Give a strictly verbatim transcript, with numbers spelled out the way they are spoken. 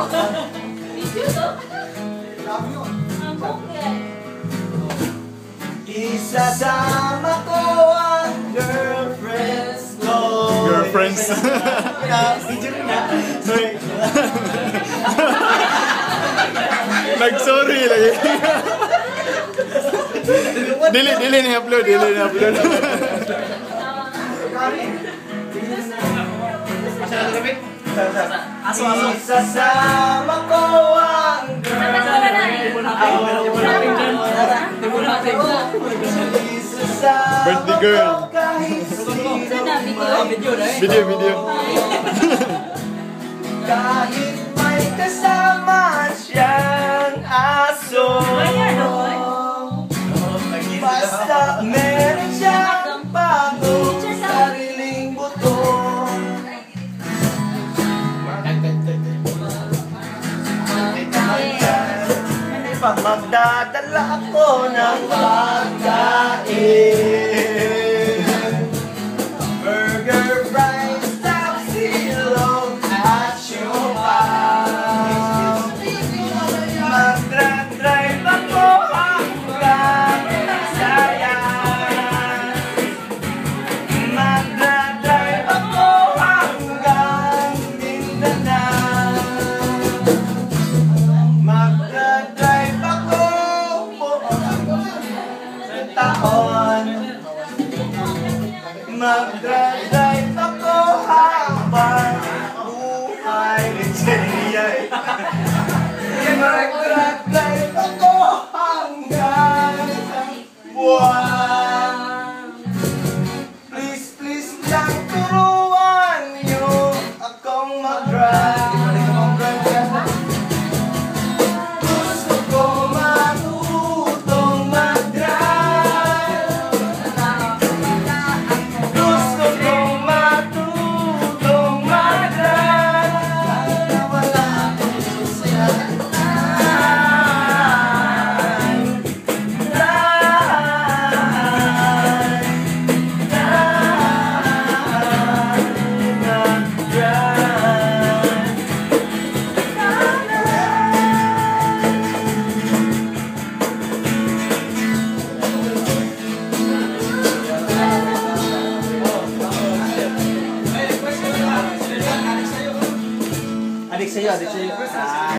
Video to? Ang bukyan. Isasama ko ang girlfriends ko. Girlfriends. Video na. Sorry. Nag-sorry lagi. Dili, dili na upload, dili na upload. Aso, aso. Isasama ko ang girlfriends ko. Birthday girl. Video, video. Kahit may kasama siyang aso, basta meron siyang bagong sariling buto. Pag magdadala ako ng pagkain, burger, fries, tapsilog, at siopao. Magdadrive ako hanggang Sayan. Magdadrive ako hanggang Mindanao. Magdadrive ako buong taon. Magdadrive ako habang buhay. Magdadrive ako hanggang buwan. Please, please lang turuan niyo akong mag-drive. Gusto ko matutong mag-drive. Gusto ko matutong mag-drive. Na wala akong sasakyan. Adik sa'yo, adik sa'yo.